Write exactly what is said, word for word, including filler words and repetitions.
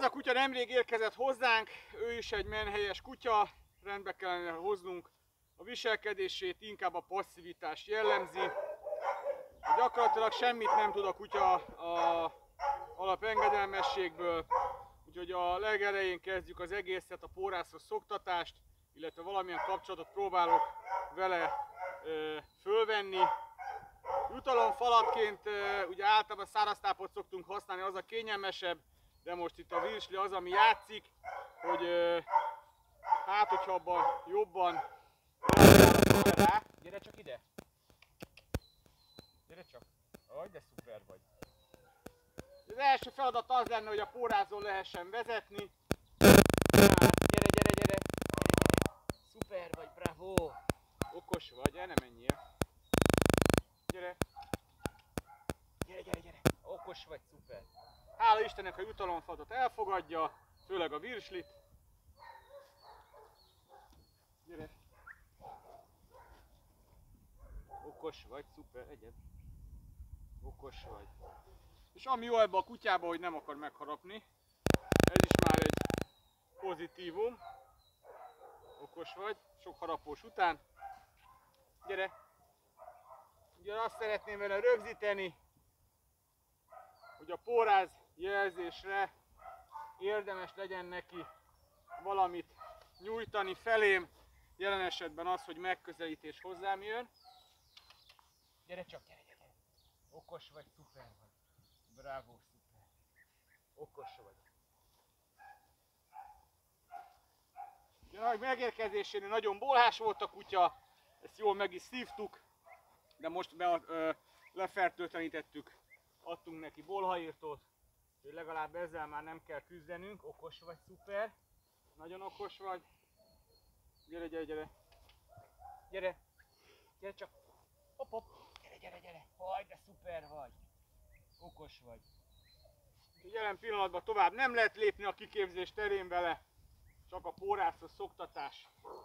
Ez a kutya nemrég érkezett hozzánk, ő is egy menhelyes kutya, rendbe kellene hoznunk a viselkedését, inkább a passzivitás jellemzi. Gyakorlatilag semmit nem tud a kutya a alapengedelmességből, úgyhogy a legelején kezdjük az egészet, a pórászos szoktatást, illetve valamilyen kapcsolatot próbálok vele ö, fölvenni. Jutalomfalatként ö, ugye általában száraztápot szoktunk használni, az a kényelmesebb, de most itt a virsli az, ami játszik, hogy ö, hát, hogyha abban jobban rá. Gyere csak ide! Gyere csak! Aj, de szuper vagy! Az első feladat az lenne, hogy a pórázón lehessen vezetni. Hát, gyere, gyere, gyere! Szuper vagy, bravo! Okos vagy, el ne menjél! Gyere! Gyere, gyere, gyere! Okos vagy, szuper! Hála Istennek a jutalomfalatot elfogadja, főleg a virslit. Gyere! Okos vagy, szuper, egyed! Okos vagy. És ami jó ebben a kutyában, hogy nem akar megharapni. Ez is már egy pozitívum. Okos vagy, sok harapós után. Gyere! Ugye azt szeretném vele rögzíteni, hogy a póráz jelzésre érdemes legyen neki valamit nyújtani felém. Jelen esetben az, hogy megközelítés hozzám jön. Gyere csak, gyere, gyere! Okos vagy, szuper vagy. Bravo, szuper. Okos vagy. Ja, megérkezésénél nagyon bolhás volt a kutya, ezt jól meg is szívtuk, de most be, ö, lefertőtlenítettük, adtunk neki bolhaírtót, hogy legalább ezzel már nem kell küzdenünk. Okos vagy, szuper. Nagyon okos vagy. Gyere, gyere, gyere. Gyere. Gyere csak. Hopp, hopp. Gyere, gyere, gyere. Haj, de szuper vagy. Okos vagy. Jelen pillanatban tovább nem lehet lépni a kiképzés terén vele, csak a pórászos szoktatás.